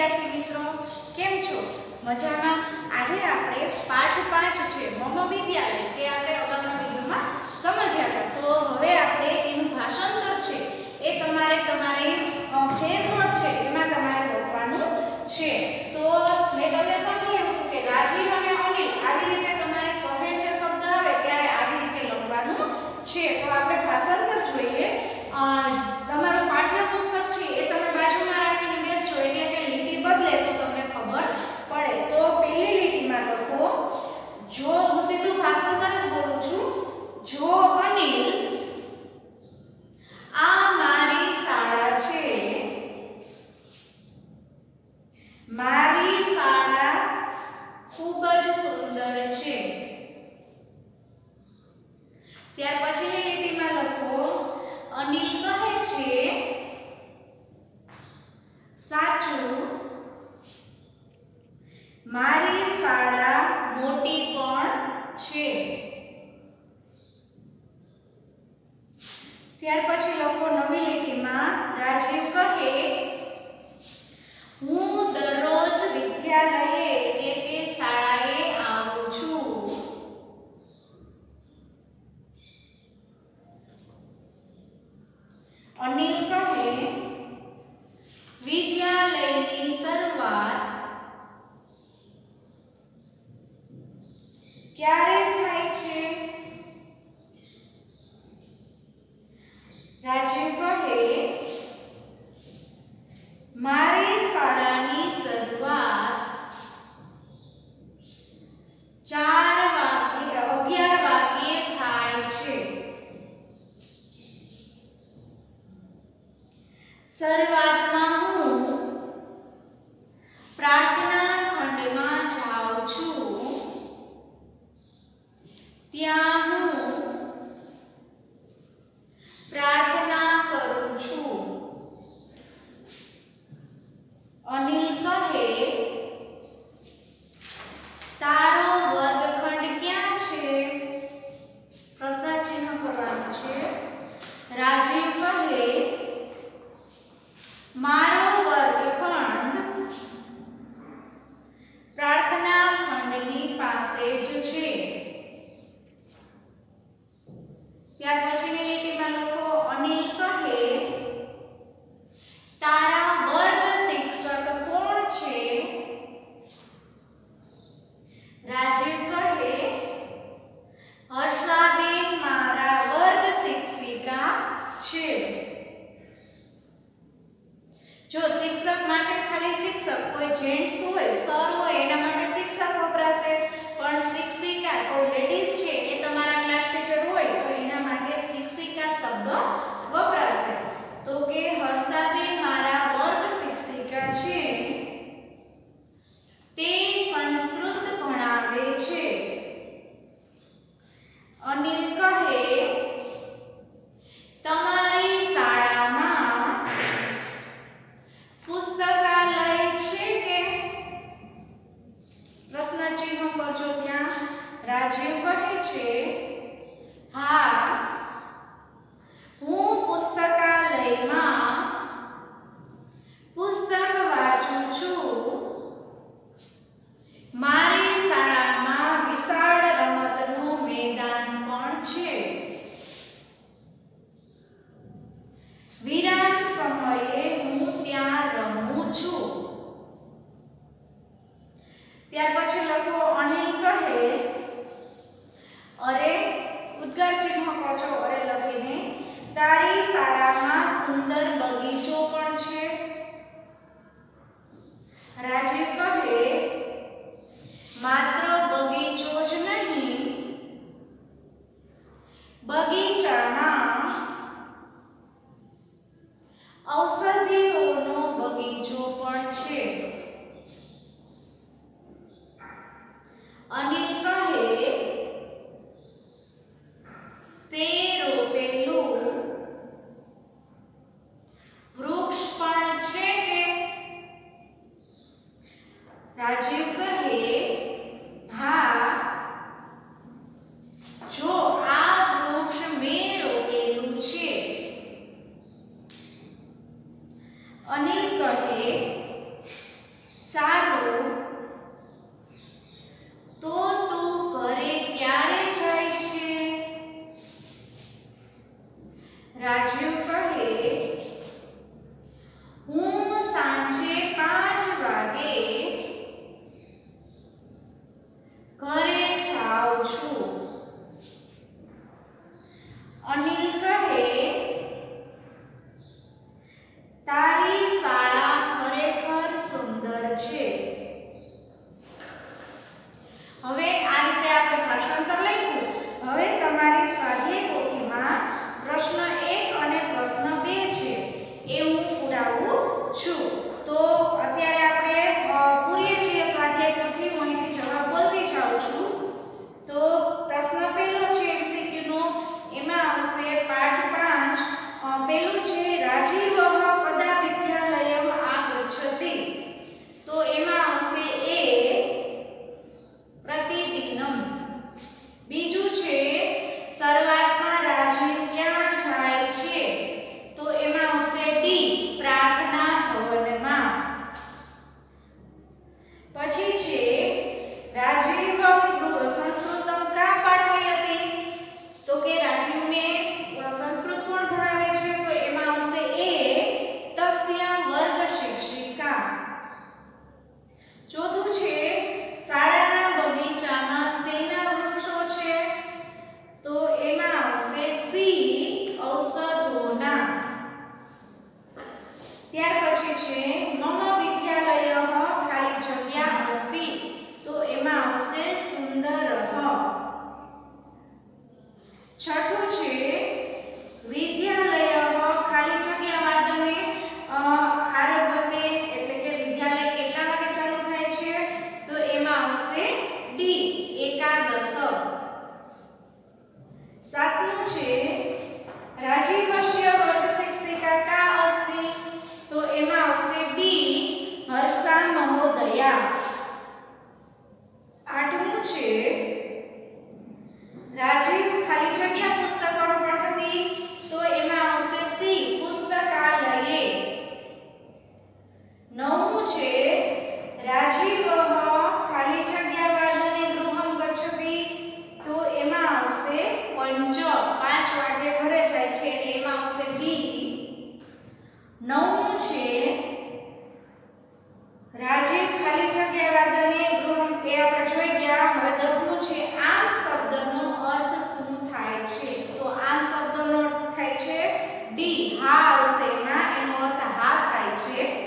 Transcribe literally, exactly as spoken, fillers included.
विद्यार्थी मित्रों केम छो मजामां। आजे आपणे पाठ पांच छे मम विद्यालय ते आपणे अगाउना विडियोमां समज्या हता। तो हवे आपणे एनुं भाषांतर छे ए तमारे तमारी फेर नोट छे एमां तमारे लखवानुं छे। तो मैं तमने समजाव्युं हतुं के राजीव अने अनिल आवी रीते तमारे कहे छे शब्द आवे त्यारे आवी रीते लखवानुं छे। तो आपणे भाषांतर जोईए। तमारुं पाठ्यपुस्तक छे ए तमे बाजुमां राखीने बेसजो એટલે કે લીટી બદલે તો તમને ખબર પડે। તો પહેલી લીટીમાં લખો જો હું સીધું ભાષાંતર જ બોલું છું। જો અનિલ આ મારી શાળા છે, મારી શાળા ખૂબ જ સુંદર છે। ત્યાર પછીની લીટીમાં લખો અનિલ કહે છે સાચું મારી શાળા મોટી પણ છે। ત્યાર પછી લખો નવી લીટીમાં રાજીવ કહે હું દરરોજ વિદ્યાલયે એટલે કે શાળાએ આવું છું। અનિલ કહે વિદ્યાલયની શરૂઆત ક્યારે થાય છે? રાજીવ કહે મારી શાળાની શરૂઆત ચાર વાગે અગિયાર વાગે થાય છે। શરૂઆતમાં હું પ્રાર્થના ખંડમાં જાઉં છું, ત્યાં હું પ્રાર્થના કરું છું। અનિલ કહે તારો વર્ગખંડ ક્યાં છે? પ્રશ્ન ચિહ્ન કરવાનું છે। રાજીવ કહે મારો વર્ગખંડ પ્રાર્થના ખંડની પાસે જ છે। ત્યાર પછીની લીટીમાં લખો અનિલ કહે તારા વર્ગ શિક્ષક કોણ છે? રાજીવ કહે હર્ષાબેન મારા વર્ગ શિક્ષિકા છે। जो शिक्षक माटे खाली शिक्षक कोई जेंट्स होय सर होय एना माटे शिक्षक वपराशे, पण शिक्षिका कोई लेडीज छे ए तमारा क्लास टीचर होय तो एना माटे शिक्षिका शब्द वपराशे। तो के हर्षाबेन मारा वर्ग शिक्षिका छे, ते संस्कृत भणावे छे। अनिल कहे तमारी शाळामां पुस्तकालय छे के? प्रश्न चिन्ह करजो त्यां। राजीव कहे छे हाँ हूँ पुस्तकालयमां पुस्तक वांचुं छुं। मारी शाळामां विशाळ रमतनुं मैदान पण छे। विराम समये हूँ त्यां रमूं छुं। त्यार पछी लखो अनिल कहे अरे उद्गार चिन्ह करजो अरे लखीने तारी शाळामां सुंदर बगीचो पण छे। राजीव कहे मात्र बगीचो ज नहीं बगीचामां औषधिओनो बगीचो पण छे। अनिल कहे ते रोपेलू वृक्ष पण छे के? राजीव कहे हाँ जो आ वृक्ष में रोपेलू छे। अनिल कहे ભાષાંતર લખ્યું. હવે તમારી સ્વાધ્યાય પોથીમાં પ્રશ્ન એક અને પ્રશ્ન બે છે એ હું પુરાવું છું. તો અત્યારે આપણે પૂરીએ છીએ સ્વાધ્યાય પોથી. હું અહીંથી જવાબ બોલતી જાઉં છું. તો પ્રશ્ન પહેલો છે એમસીક્યુ નો, એમાં આવશે પાઠ પાંચ. પહેલું છે રાજીવ કદા વિદ્યાલયમ આગચ્છતિ. તો એમાં આવશે એ પ્રતિદિનમ. બીજું છે શરૂઆતમાં રાજીવ ક્યાં જાય છે. તો એમાં આવશે ડી પ્રાર્થના ભવનમાં. પછી છે રાજીવમ સંસ્કૃતમ કા પાઠયતિ. તો કે રાજીવને સંસ્કૃત કોણ ભણાવે છે. તો એમાં આવશે એ તસ્ય વર્ગ શિક્ષિકા. ચોથું છે શાળાના બગીચામાં શેના વૃક્ષો છે. તો એમાં આવશે સી ઔષધોના. ત્યાર પછી છે મમ વિદ્યાલયઃ ખાલી જગ્યા અસ્તિ. તો એમાં આવશે સુંદરઃ. છઠ્ઠું છે વિદ્યાલયઃ ખાલી જગ્યા વાદને આરભતે. એટલે કે વિદ્યાલય કેટલા વાગે ચાલુ થાય છે. તો એમાં આવશે ડી એકાદશ. સાતમું છે રાજીવસ્ય વર્ગ શિક્ષિકા કા અસ્તિ. તો એમાં આવશે બી હર્ષા મહોદયા. આઠમું છે રાજીવ ખાલી જગ્યા પુસ્તકમ પઠતિ. તો એમાં આવશે સી પુસ્તકાલયે. નવમું છે રાજીવ ખાલી જગ્યા વાદને ગૃહમ ગચ્છતિ. તો એમાં આવશે પંચ પાંચ વાગે ઘરે જાય છે. એટલે એમાં આવશે બી. નવમું છે રાજીવ ખાલી જગ્યા વાદને ગૃહમ. એ આપણે જોઈ ગયા. હવે દસમું છે આમ શબ્દનો અર્થ શું થાય છે. તો આમ શબ્દનો અર્થ થાય છે ડી હા આવશે. એમાં એનો અર્થ હા થાય છે.